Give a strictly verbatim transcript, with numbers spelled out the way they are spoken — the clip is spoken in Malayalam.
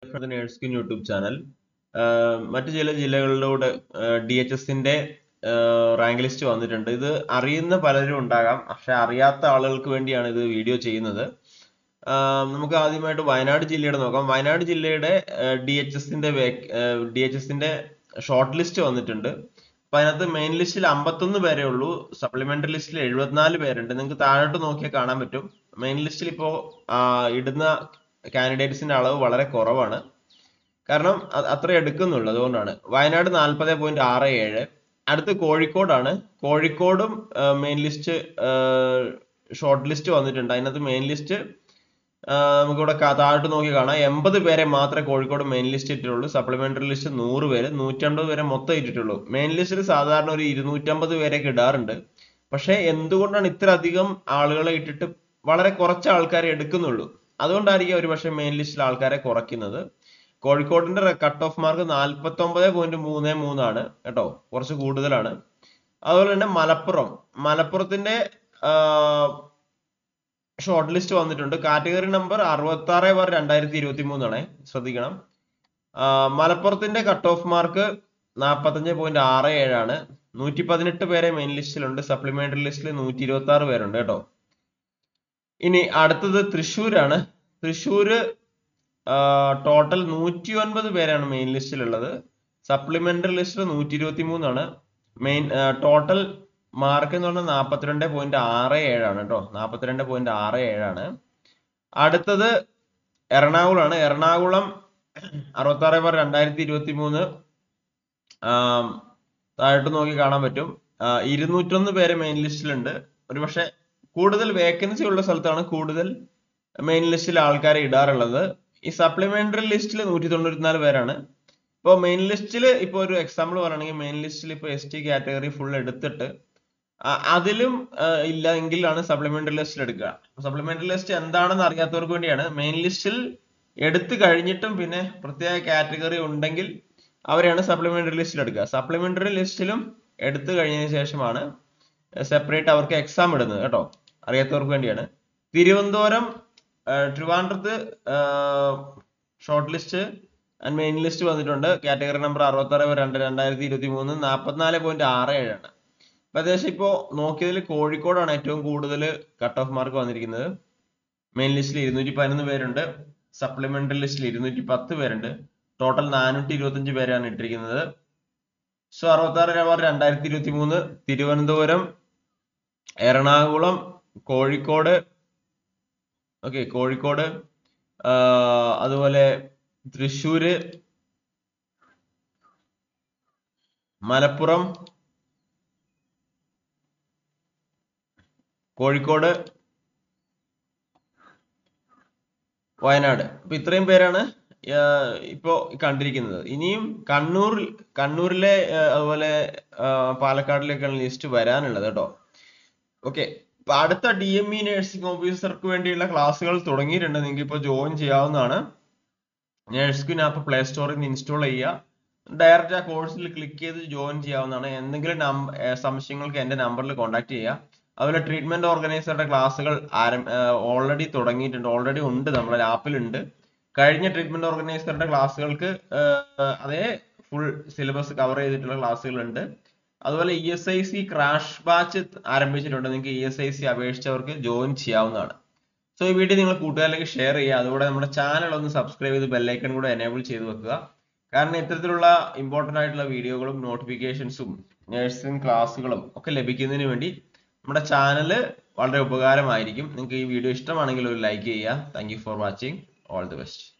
for the Nerdskin YouTube channel. മറ്റു ചില ജില്ലകളിലൂടെ ഡി എച്ച് എസിന്റെ റാങ്ക് ലിസ്റ്റ് വന്നിട്ടുണ്ട്. ഇത് അറിയുന്ന പലരും ഉണ്ടാകാം, പക്ഷെ അറിയാത്ത ആളുകൾക്ക് വേണ്ടിയാണ് ഇത് വീഡിയോ ചെയ്യുന്നത്. നമുക്ക് ആദ്യമായിട്ട് വയനാട് ജില്ലയുടെ നോക്കാം. വയനാട് ജില്ലയുടെ ഡി എച്ച് എസിന്റെ ഡി എച്ച് എസിന്റെ ഷോർട്ട് ലിസ്റ്റ് വന്നിട്ടുണ്ട്. അപ്പൊ അതിനകത്ത് മെയിൻ ലിസ്റ്റിൽ അമ്പത്തൊന്ന് പേരേ ഉള്ളൂ, സപ്ലിമെന്ററി ലിസ്റ്റിൽ എഴുപത്തിനാല് പേരുണ്ട്. നിങ്ങൾക്ക് താഴോട്ട് നോക്കിയാൽ കാണാൻ പറ്റും. മെയിൻ ലിസ്റ്റിൽ ഇപ്പോ ഇടുന്ന കാൻഡിഡേറ്റ്സിന്റെ അളവ് വളരെ കുറവാണ്, കാരണം അത്ര എടുക്കുന്നുള്ളൂ. അതുകൊണ്ടാണ്. വയനാട് നാൽപ്പത് പോയിന്റ് ആറ് ഏഴ്. അടുത്ത് കോഴിക്കോടാണ്. കോഴിക്കോടും മെയിൻ ലിസ്റ്റ് ഷോർട്ട് ലിസ്റ്റ് വന്നിട്ടുണ്ട്. അതിനകത്ത് മെയിൻ ലിസ്റ്റ് നമുക്കിവിടെ താഴോട്ട് നോക്കി കാണാം. എൺപത് പേരെ മാത്രമേ കോഴിക്കോട് മെയിൻ ലിസ്റ്റ് ഇട്ടിട്ടുള്ളൂ. സപ്ലിമെന്ററി ലിസ്റ്റ് നൂറ് പേര്, നൂറ്റമ്പത് പേരെ മൊത്തം ഇട്ടിട്ടുള്ളൂ. മെയിൻ ലിസ്റ്റിൽ സാധാരണ ഒരു ഇരുന്നൂറ്റമ്പത് പേരൊക്കെ ഇടാറുണ്ട്. പക്ഷെ എന്തുകൊണ്ടാണ് ഇത്ര അധികം ആളുകളെ ഇട്ടിട്ട് വളരെ കുറച്ച് ആൾക്കാരെ എടുക്കുന്നുള്ളൂ? അതുകൊണ്ടായിരിക്കും ഒരു പക്ഷെ മെയിൻ ലിസ്റ്റിൽ ആൾക്കാരെ കുറയ്ക്കുന്നത്. കോഴിക്കോടിന്റെ കട്ട് ഓഫ് മാർക്ക് നാൽപ്പത്തി ഒമ്പത് പോയിന്റ് മൂന്ന് മൂന്നാണ് കേട്ടോ, കുറച്ച് കൂടുതലാണ്. അതുപോലെ തന്നെ മലപ്പുറം മലപ്പുറത്തിന്റെ ഷോർട്ട് ലിസ്റ്റ് വന്നിട്ടുണ്ട്. കാറ്റഗറി നമ്പർ അറുപത്തി ആറ് ബാർ രണ്ടായിരത്തി ഇരുപത്തി മൂന്നാണ്, ശ്രദ്ധിക്കണം. മലപ്പുറത്തിന്റെ കട്ട് ഓഫ് മാർക്ക് നാൽപ്പത്തഞ്ച് പോയിന്റ് ആറ് ഏഴാണ്. നൂറ്റി പതിനെട്ട് പേരെ മെയിൻ ലിസ്റ്റിലുണ്ട്. സപ്ലിമെന്ററി ലിസ്റ്റിൽ നൂറ്റി ഇരുപത്തി ആറ് പേരുണ്ട് കേട്ടോ. ഇനി അടുത്തത് തൃശ്ശൂരാണ്. തൃശ്ശൂര് ടോട്ടൽ നൂറ്റി ഒൻപത് പേരാണ് മെയിൻ ലിസ്റ്റിലുള്ളത്. സപ്ലിമെന്ററി ലിസ്റ്റിൽ നൂറ്റി ഇരുപത്തി മൂന്നാണ്. മെയിൻ ടോട്ടൽ മാർക്ക് എന്ന് പറഞ്ഞാൽ നാൽപ്പത്തിരണ്ട് പോയിന്റ് ആറ് ഏഴാണ് കേട്ടോ, നാൽപ്പത്തിരണ്ട് പോയിന്റ് ആറ് ഏഴാണ്. അടുത്തത് എറണാകുളമാണ്. എറണാകുളം അറുപത്തി ആറ് ബാർ രണ്ടായിരത്തി ഇരുപത്തി മൂന്ന് താഴോട്ട് നോക്കി കാണാൻ പറ്റും. ഇരുന്നൂറ്റൊന്ന് പേര് മെയിൻ ലിസ്റ്റിലുണ്ട്. ഒരു പക്ഷെ കൂടുതൽ വേക്കൻസി ഉള്ള സ്ഥലത്താണ് കൂടുതൽ മെയിൻ ലിസ്റ്റിൽ ആൾക്കാരെ ഇടാറുള്ളത്. ഈ സപ്ലിമെന്ററി ലിസ്റ്റിൽ നൂറ്റി തൊണ്ണൂറ്റിനാല് പേരാണ്. ഇപ്പോൾ മെയിൻ ലിസ്റ്റിൽ ഇപ്പോൾ ഒരു എക്സാമ്പിൾ പറയുകയാണെങ്കിൽ മെയിൻ ലിസ്റ്റിൽ ഇപ്പോൾ എസ് ടി കാറ്റഗറി ഫുൾ എടുത്തിട്ട് അതിലും ഇല്ല എങ്കിലാണ് സപ്ലിമെന്ററി ലിസ്റ്റിൽ എടുക്കുക. സപ്ലിമെന്ററി ലിസ്റ്റ് എന്താണെന്ന് അറിയാത്തവർക്ക് വേണ്ടിയാണ്. മെയിൻ ലിസ്റ്റിൽ എടുത്തു കഴിഞ്ഞിട്ടും പിന്നെ പ്രത്യേക കാറ്റഗറി ഉണ്ടെങ്കിൽ അവരെയാണ് സപ്ലിമെന്ററി ലിസ്റ്റിൽ എടുക്കുക. സപ്ലിമെന്ററി ലിസ്റ്റിലും എടുത്തു കഴിഞ്ഞതിന് ശേഷമാണ് സെപ്പറേറ്റ് അവർക്ക് എക്സാം ഇടുന്നത് കേട്ടോ, അറിയാത്തവർക്ക് വേണ്ടിയാണ്. തിരുവനന്തപുരം ട്രിവാൻഡ്രത്ത് short list and main list വന്നിട്ടുണ്ട്. കാറ്റഗറി നമ്പർ അറുപത്തി ആറ് രണ്ട് രണ്ടായിരത്തി ഇരുപത്തി മൂന്ന് നാൽപ്പത്തിനാല് പോയിന്റ് ആറ് ഏഴാണ്. അപ്പൊ ഏകദേശം ഇപ്പോ നോക്കിയതിൽ കോഴിക്കോടാണ് ഏറ്റവും കൂടുതൽ കട്ട് ഓഫ് മാർക്ക് വന്നിരിക്കുന്നത്. മെയിൻ ലിസ്റ്റിൽ ഇരുന്നൂറ്റി പതിനൊന്ന് പേരുണ്ട്. സപ്ലിമെന്ററി ലിസ്റ്റിൽ ഇരുന്നൂറ്റി പത്ത് പേരുണ്ട്. ടോട്ടൽ നാനൂറ്റി ഇരുപത്തി അഞ്ച് പേരാണ് ഇട്ടിരിക്കുന്നത്. സോ അറുപത്തി ആറ് രണ്ടായിരത്തി ഇരുപത്തി മൂന്ന് തിരുവനന്തപുരം, എറണാകുളം, കോഴിക്കോട്, ഓക്കെ കോഴിക്കോട്, അതുപോലെ തൃശ്ശൂര്, മലപ്പുറം, കോഴിക്കോട്, വയനാട്. അപ്പൊ ഇത്രയും പേരാണ് ഇപ്പോ കണ്ടിരിക്കുന്നത്. ഇനിയും കണ്ണൂർ കണ്ണൂരിലെ അതുപോലെ പാലക്കാടിലേക്കാണ് ലിസ്റ്റ് വരാനുള്ളത് കേട്ടോ. ഓക്കെ, അപ്പൊ അടുത്ത ഡി എം ഇ നഴ്സിംഗ് ഓഫീസർക്ക് വേണ്ടിയുള്ള ക്ലാസ്സുകൾ തുടങ്ങിയിട്ടുണ്ട്. നിങ്ങൾക്ക് ഇപ്പോൾ ജോയിൻ ചെയ്യാവുന്നതാണ്. നഴ്സ്കിൻ ആപ്പ് പ്ലേ സ്റ്റോറിൽ നിന്ന് ഇൻസ്റ്റാൾ ചെയ്യുക. ഡയറക്റ്റ് ആ കോഴ്സിൽ ക്ലിക്ക് ചെയ്ത് ജോയിൻ ചെയ്യാവുന്നതാണ്. എന്തെങ്കിലും സംശയങ്ങൾക്ക് എന്റെ നമ്പറിൽ കോൺടാക്ട് ചെയ്യുക. അതുപോലെ ട്രീറ്റ്മെന്റ് ഓർഗനൈസറുടെ ക്ലാസ്സുകൾ ആരം ഓൾറെഡി തുടങ്ങിയിട്ടുണ്ട്, ഓൾറെഡി ഉണ്ട്, നമ്മുടെ ആപ്പിലുണ്ട്. കഴിഞ്ഞ ട്രീറ്റ്മെന്റ് ഓർഗനൈസറുടെ ക്ലാസ്സുകൾക്ക് അതേ ഫുൾ സിലബസ് കവർ ചെയ്തിട്ടുള്ള ക്ലാസ്സുകളുണ്ട്. അതുപോലെ E S I C crash batch ആരംഭിച്ചിട്ടുണ്ട്. നിങ്ങൾക്ക് ഇ എസ് ഐ സി അപേക്ഷിച്ചവർക്ക് ജോയിൻ ചെയ്യാവുന്നതാണ്. സോ ഈ വീഡിയോ നിങ്ങൾ കൂട്ടുകാരിലേക്ക് ഷെയർ ചെയ്യുക. അതുകൂടെ നമ്മുടെ ചാനൽ ഒന്ന് സബ്സ്ക്രൈബ് ചെയ്ത് ബെല്ലൈക്കൺ കൂടെ എനേബിൾ ചെയ്ത് വെക്കുക. കാരണം ഇത്തരത്തിലുള്ള ഇമ്പോർട്ടന്റ് ആയിട്ടുള്ള വീഡിയോകളും നോട്ടിഫിക്കേഷൻസും നഴ്സിംഗ് ക്ലാസ്സുകളും ഒക്കെ ലഭിക്കുന്നതിന് വേണ്ടി നമ്മുടെ ചാനൽ വളരെ ഉപകാരമായിരിക്കും. നിങ്ങൾക്ക് ഈ വീഡിയോ ഇഷ്ടമാണെങ്കിൽ ഒരു ലൈക്ക് ചെയ്യുക. Thank you for watching. All the best.